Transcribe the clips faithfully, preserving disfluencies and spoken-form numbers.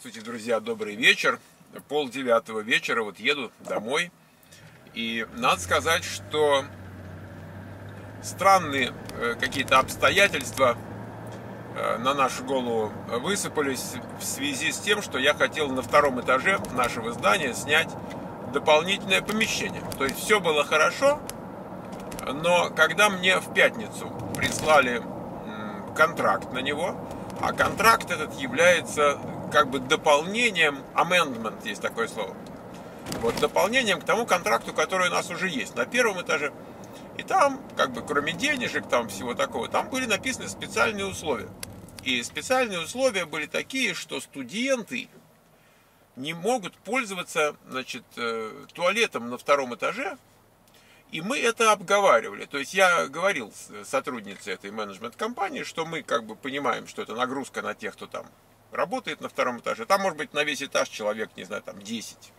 Здравствуйте, друзья, добрый вечер. Пол девятого вечера, вот еду домой. И надо сказать, что странные какие-то обстоятельства на нашу голову высыпались в связи с тем, что я хотел на втором этаже нашего здания снять дополнительное помещение. То есть все было хорошо, но когда мне в пятницу прислали контракт на него, а контракт этот является как бы дополнением, amendment есть такое слово, вот дополнением к тому контракту, который у нас уже есть на первом этаже. И там, как бы кроме денежек, там всего такого, там были написаны специальные условия. И специальные условия были такие, что студенты не могут пользоваться, значит, туалетом на втором этаже. И мы это обговаривали. То есть я говорил с сотрудницей этой менеджмент-компании, что мы как бы понимаем, что это нагрузка на тех, кто там работает на втором этаже. Там может быть на весь этаж человек, не знаю, там десять.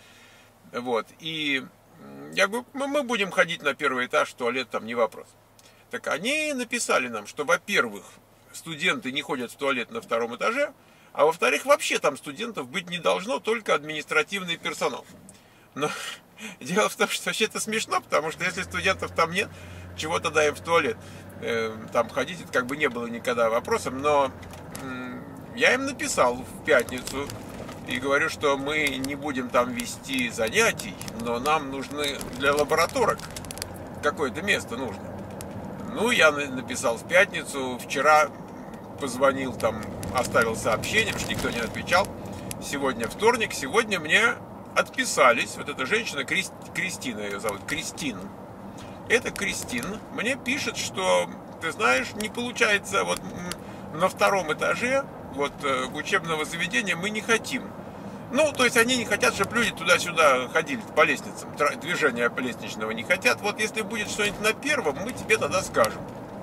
Вот. И я говорю, мы будем ходить на первый этаж, в туалет там не вопрос. Так они написали нам, что, во-первых, студенты не ходят в туалет на втором этаже, а во-вторых, вообще там студентов быть не должно, только административный персонал. Но дело в том, что вообще это смешно, потому что если студентов там нет, чего тогда им в туалет э, там ходить, это как бы не было никогда вопросом. Но э, я им написал в пятницу и говорю, что мы не будем там вести занятий, но нам нужны для лабораторок какое-то место нужно. Ну, я написал в пятницу, вчера позвонил, там оставил сообщение, потому что никто не отвечал. Сегодня вторник, сегодня мне отписались, вот эта женщина, Крист, Кристина ее зовут, Кристин. Это Кристин мне пишет, что, ты знаешь, не получается, вот на втором этаже вот учебного заведения мы не хотим. Ну, то есть они не хотят, чтобы люди туда-сюда ходили по лестницам, движения лестничного не хотят. Вот если будет что-нибудь на первом, мы тебе тогда скажем.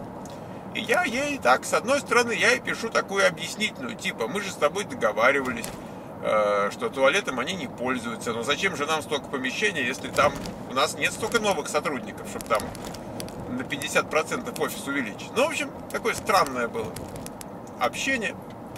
И я ей так, с одной стороны, я ей пишу такую объяснительную, типа, мы же с тобой договаривались, что туалетом они не пользуются. Но зачем же нам столько помещений, если там у нас нет столько новых сотрудников, чтобы там на пятьдесят процентов офис увеличить. Ну, в общем, такое странное было общение.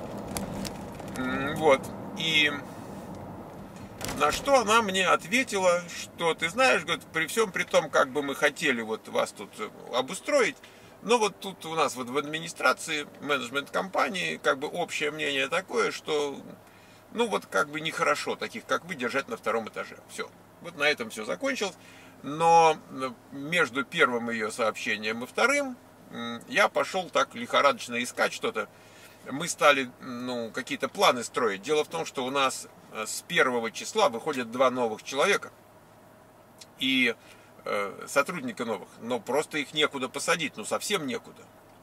Вот. И на что она мне ответила, что, ты знаешь, говорит, при всем при том, как бы мы хотели вот вас тут обустроить, но вот тут у нас вот в администрации, менеджмент компании, как бы общее мнение такое, что ну вот как бы нехорошо таких, как вы, держать на втором этаже. Все. Вот на этом все закончилось. Но между первым ее сообщением и вторым я пошел так лихорадочно искать что-то. Мы стали ну, какие-то планы строить. Дело в том, что у нас с первого числа выходят два новых человека. И э, сотрудника новых. Но просто их некуда посадить. Ну совсем некуда.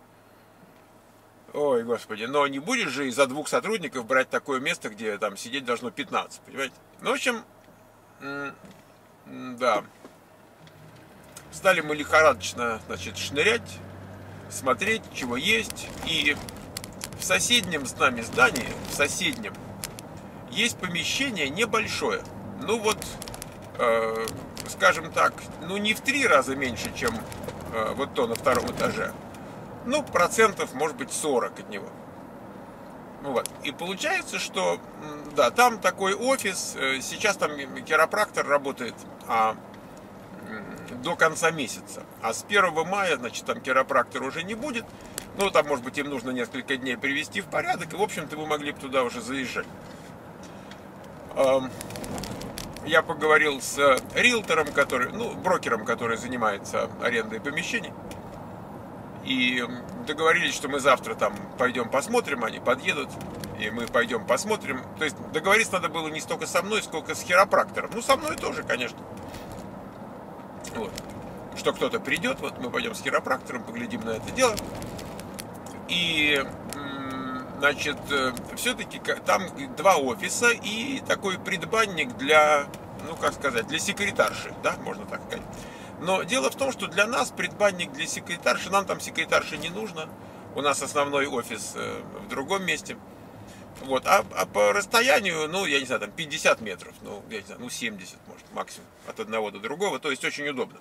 Ой, господи, но не будешь же из-за двух сотрудников брать такое место, где там сидеть должно пятнадцать, понимаете? Ну, в общем, да. Стали мы лихорадочно, значит, шнырять, смотреть, чего есть. И в соседнем с нами здании, в соседнем, есть помещение небольшое. Ну вот, э, скажем так, ну не в три раза меньше, чем э, вот то на втором этаже. Ну, процентов, может быть, сорок от него. Вот. И получается, что, да, там такой офис, сейчас там хиропрактор работает а, до конца месяца. А с первого мая, значит, там хиропрактор уже не будет. Ну, там, может быть, им нужно несколько дней привести в порядок. И, в общем-то, вы могли бы туда уже заезжать. Я поговорил с риэлтором, который, ну, брокером, который занимается арендой помещений. И договорились, что мы завтра там пойдем посмотрим, они подъедут, и мы пойдем посмотрим. То есть договориться надо было не столько со мной, сколько с хиропрактором. Ну, со мной тоже, конечно. Вот. Что кто-то придет, вот мы пойдем с хиропрактором, поглядим на это дело. И, значит, все-таки там два офиса и такой предбанник для, ну, как сказать, для секретарши, да, можно так сказать. Но дело в том, что для нас предбанник для секретарши, нам там секретарши не нужно. У нас основной офис в другом месте. Вот. А, а по расстоянию, ну, я не знаю, там пятьдесят метров, ну, я не знаю, ну, семьдесят, может, максимум, от одного до другого. То есть очень удобно.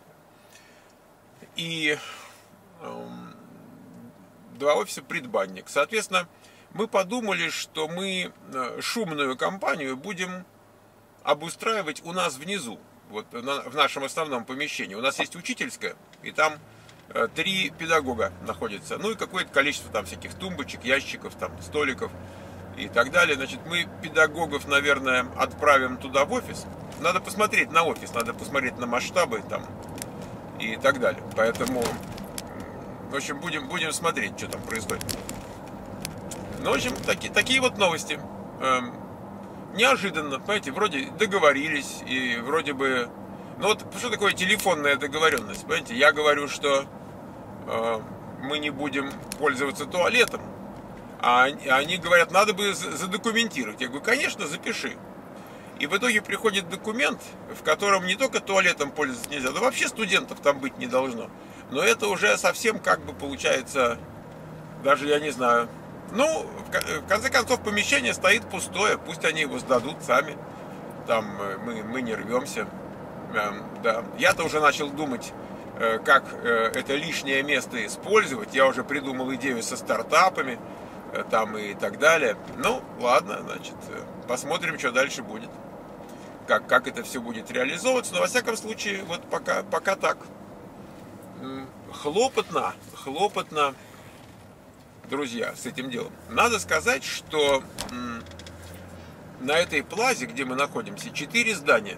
И эм, два офиса предбанник. Соответственно, мы подумали, что мы шумную компанию будем обустраивать у нас внизу, вот в нашем основном помещении. У нас есть учительская, и там три педагога находятся, ну и какое-то количество там всяких тумбочек, ящиков, там столиков и так далее. Значит, мы педагогов, наверное, отправим туда в офис. Надо посмотреть на офис, надо посмотреть на масштабы там и так далее. Поэтому, в общем, будем, будем смотреть, что там происходит. Ну, в общем, таки, такие вот новости. Эм, неожиданно, понимаете, вроде договорились, и вроде бы... Ну вот, что такое телефонная договоренность, понимаете? Я говорю, что э, мы не будем пользоваться туалетом, а они говорят, надо бы задокументировать. Я говорю, конечно, запиши. И в итоге приходит документ, в котором не только туалетом пользоваться нельзя, но вообще студентов там быть не должно. Но это уже совсем как бы получается, даже я не знаю. Ну, в конце концов, помещение стоит пустое, пусть они его сдадут сами. Там мы, мы не рвемся. Да. Я-то уже начал думать, как это лишнее место использовать. Я уже придумал идею со стартапами там и так далее. Ну, ладно, значит, посмотрим, что дальше будет. Как, как это все будет реализовываться. Но, во всяком случае, вот пока, пока так. Хлопотно, хлопотно, друзья, с этим делом. Надо сказать, что на этой плазе, где мы находимся, четыре здания.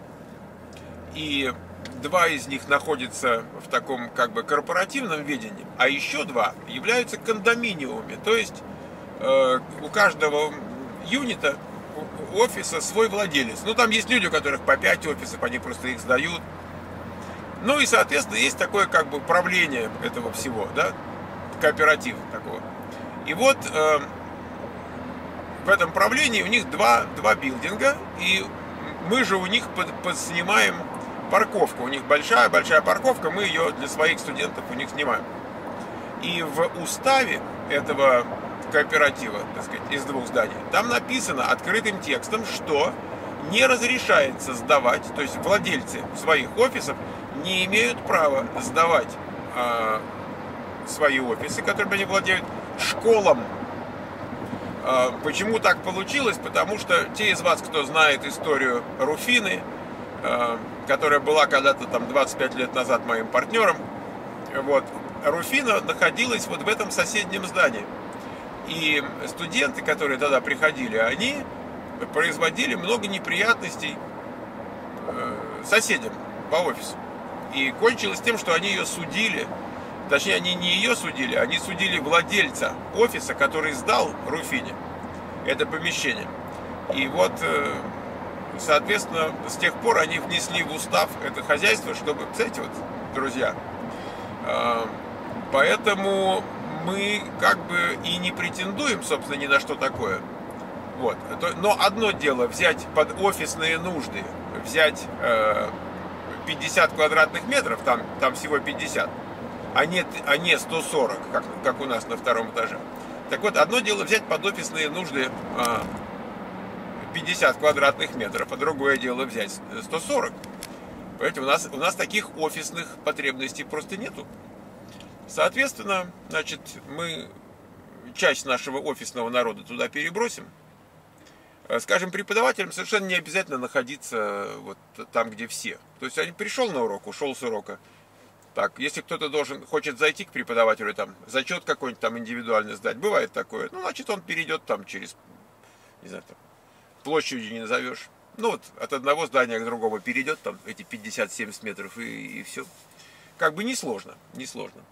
И два из них находятся в таком как бы корпоративном ведении, а еще два являются кондоминиумами. То есть э, у каждого юнита, офиса свой владелец. Ну, там есть люди, у которых по пять офисов, они просто их сдают. Ну и, соответственно, есть такое как бы правление этого всего, да, кооператив такого. И вот э, в этом правлении у них два, два билдинга, и мы же у них под, подснимаем парковку. У них большая-большая парковка, мы ее для своих студентов у них снимаем. И в уставе этого кооператива, так сказать, из двух зданий, там написано открытым текстом, что не разрешается сдавать, то есть владельцы своих офисов не имеют права сдавать э, свои офисы, которыми они владеют, школам. Э, почему так получилось? Потому что те из вас, кто знает историю Руфины, э, которая была когда-то там двадцать пять лет назад моим партнером, вот, Руфина находилась вот в этом соседнем здании. И студенты, которые тогда приходили, они производили много неприятностей э, соседям по офису. И кончилось тем, что они ее судили. Точнее, они не ее судили, они судили владельца офиса, который сдал Руфине это помещение. И вот, э, соответственно, с тех пор они внесли в устав это хозяйство, чтобы, кстати, вот, друзья, э, поэтому мы как бы и не претендуем, собственно, ни на что такое. Вот. Но одно дело взять под офисные нужды, взять э, пятьдесят квадратных метров, там, там всего пятьдесят, а не, а не сто сорок, как, как у нас на втором этаже. Так вот, одно дело взять под офисные нужды э, пятьдесят квадратных метров, а другое дело взять сто сорок. Понимаете, у нас, у нас таких офисных потребностей просто нету. Соответственно, значит, мы часть нашего офисного народа туда перебросим. Скажем, преподавателям совершенно не обязательно находиться вот там, где все. То есть, они пришел на урок, ушел с урока. Так, если кто-то должен, хочет зайти к преподавателю, там, зачет какой-нибудь там индивидуально сдать, бывает такое, ну, значит, он перейдет там через, не знаю, там, площадью не назовешь. Ну, вот от одного здания к другому перейдет, там, эти пятьдесят-семьдесят метров, и, и все. Как бы несложно, несложно.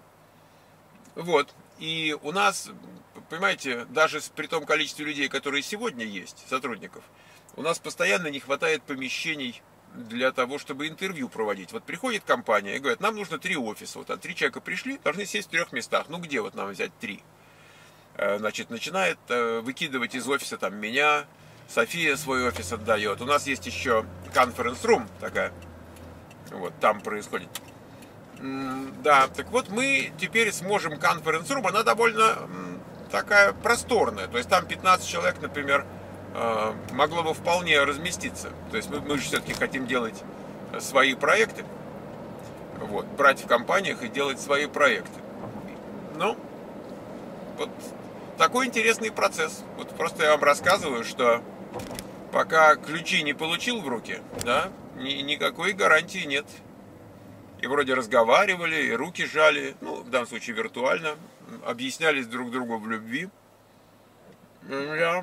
Вот, и у нас, понимаете, даже при том количестве людей, которые сегодня есть, сотрудников, у нас постоянно не хватает помещений для того, чтобы интервью проводить. Вот приходит компания и говорит, нам нужно три офиса, вот, а три человека пришли, должны сесть в трех местах, ну где вот нам взять три? Значит, начинает выкидывать из офиса там меня, София свой офис отдает, у нас есть еще конференц-рум такая, вот, там происходит. Да, так вот мы теперь сможем конференц-рум, она довольно такая просторная, то есть там пятнадцать человек, например, могло бы вполне разместиться. То есть мы, мы же все-таки хотим делать свои проекты, вот, брать в компаниях и делать свои проекты. Ну, вот такой интересный процесс. Вот просто я вам рассказываю, что пока ключи не получил в руки, да, ни, никакой гарантии нет. И вроде разговаривали, и руки жали, ну, в данном случае виртуально, объяснялись друг другу в любви. Да.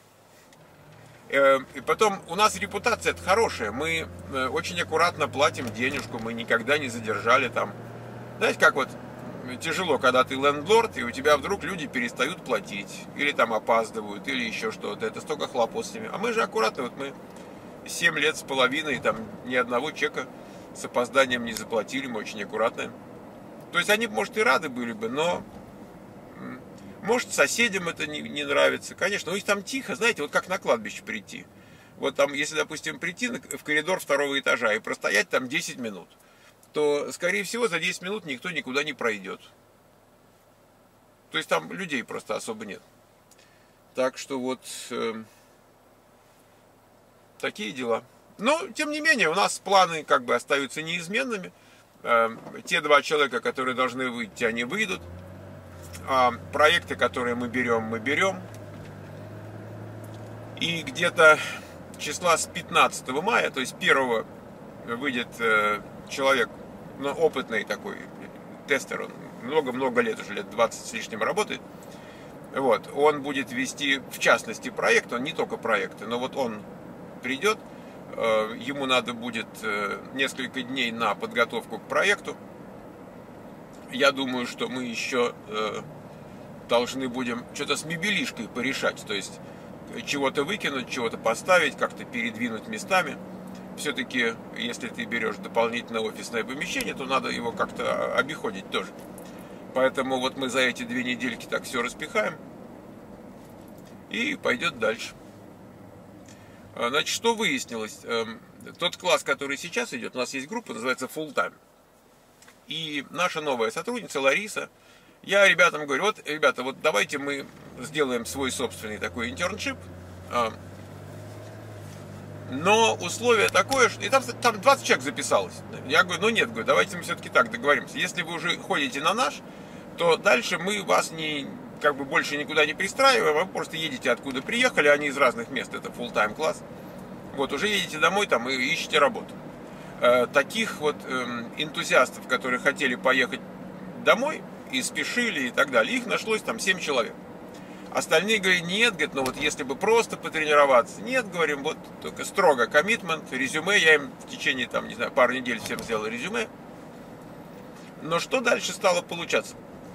И потом, у нас репутация это хорошая, мы очень аккуратно платим денежку, мы никогда не задержали там. Знаете, как вот тяжело, когда ты лендлорд, и у тебя вдруг люди перестают платить, или там опаздывают, или еще что-то, это столько хлопот с ними. А мы же аккуратно, вот мы семь лет с половиной, там ни одного чека с опозданием не заплатили, мы очень аккуратны. То есть они, может, и рады были бы, но может, соседям это не, не нравится. Конечно, у них там тихо, знаете, вот как на кладбище прийти. Вот там, если, допустим, прийти в коридор второго этажа и простоять там десять минут, то, скорее всего, за десять минут никто никуда не пройдет. То есть там людей просто особо нет. Так что вот э, такие дела. Но, тем не менее, у нас планы как бы остаются неизменными. Э, те два человека, которые должны выйти, они выйдут. А проекты, которые мы берем, мы берем. И где-то числа с пятнадцатого мая, то есть первого, выйдет э, человек, ну, опытный такой тестер, он много-много лет, уже лет двадцать с лишним работает. Вот, он будет вести, в частности, проект, он не только проекты, но вот он придет, э, ему надо будет э, несколько дней на подготовку к проекту. Я думаю, что мы еще э, должны будем что-то с мебелишкой порешать, то есть чего-то выкинуть, чего-то поставить, как-то передвинуть местами. Все-таки, если ты берешь дополнительное офисное помещение, то надо его как-то обиходить тоже. Поэтому вот мы за эти две недельки так все распихаем и пойдет дальше. Значит, что выяснилось? Тот класс, который сейчас идет, у нас есть группа, называется Full Time. И наша новая сотрудница Лариса, я ребятам говорю, вот, ребята, вот давайте мы сделаем свой собственный такой интерншип. Но условие такое, что... И там, там двадцать человек записалось. Я говорю, ну нет, говорю, давайте мы все-таки так договоримся. Если вы уже ходите на наш, то дальше мы вас не, как бы больше никуда не пристраиваем, вы просто едете откуда приехали, они из разных мест, это full-time класс. Вот, уже едете домой там и ищете работу. Э, таких вот э, энтузиастов, которые хотели поехать домой и спешили и так далее, их нашлось там семь человек. Остальные говорят, нет, говорят, ну вот если бы просто потренироваться. Нет, говорим, вот только строго коммитмент, резюме. Я им в течение, там, не знаю, пару недель всем сделал резюме. Но что дальше стало получаться?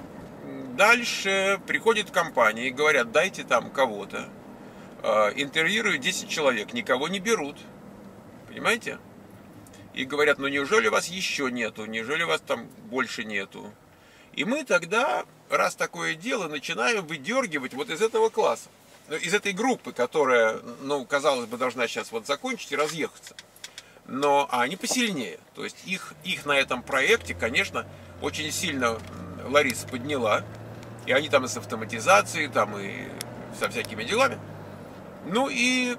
Дальше приходит компания и говорят, дайте там кого-то. Интервьюируют десять человек, никого не берут. Понимаете? И говорят, ну неужели вас еще нету? Неужели вас там больше нету? И мы тогда, раз такое дело, начинаем выдергивать вот из этого класса, из этой группы, которая, ну, казалось бы, должна сейчас вот закончить и разъехаться. Но а они посильнее. То есть их, их на этом проекте, конечно, очень сильно Лариса подняла. И они там и с автоматизацией, там и со всякими делами. Ну и,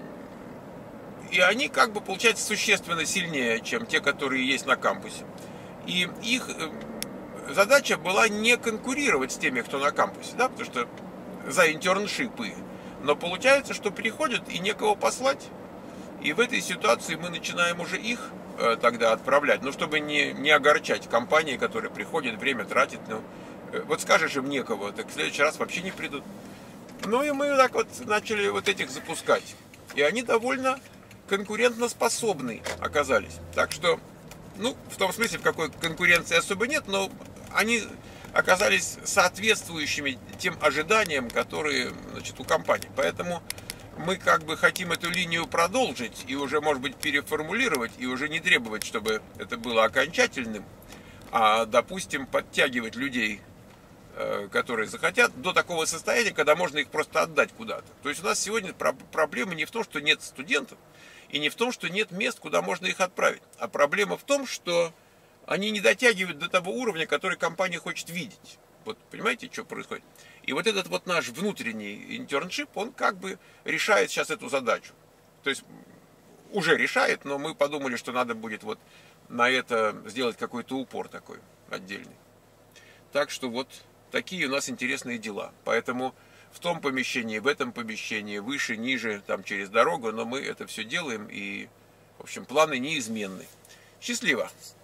и они как бы, получается, существенно сильнее, чем те, которые есть на кампусе. И их... задача была не конкурировать с теми, кто на кампусе, да, потому что за интерншипы. Но получается, что приходят и некого послать. И в этой ситуации мы начинаем уже их э, тогда отправлять. Ну, чтобы не, не огорчать компании, которые приходят, время тратят. Ну, э, вот скажешь им некого, так в следующий раз вообще не придут. Ну, и мы так вот начали вот этих запускать. И они довольно конкурентоспособны оказались. Так что, ну, в том смысле, в какой конкуренции особо нет, но они оказались соответствующими тем ожиданиям, которые, значит, у компании. Поэтому мы как бы хотим эту линию продолжить и уже, может быть, переформулировать, и уже не требовать, чтобы это было окончательным, а, допустим, подтягивать людей, которые захотят, до такого состояния, когда можно их просто отдать куда-то. То есть у нас сегодня проблема не в том, что нет студентов, и не в том, что нет мест, куда можно их отправить, а проблема в том, что они не дотягивают до того уровня, который компания хочет видеть. Вот понимаете, что происходит? И вот этот вот наш внутренний интерншип, он как бы решает сейчас эту задачу. То есть уже решает, но мы подумали, что надо будет вот на это сделать какой-то упор такой отдельный. Так что вот такие у нас интересные дела. Поэтому в том помещении, в этом помещении, выше, ниже, там через дорогу, но мы это все делаем, и, в общем, планы неизменны. Счастливо!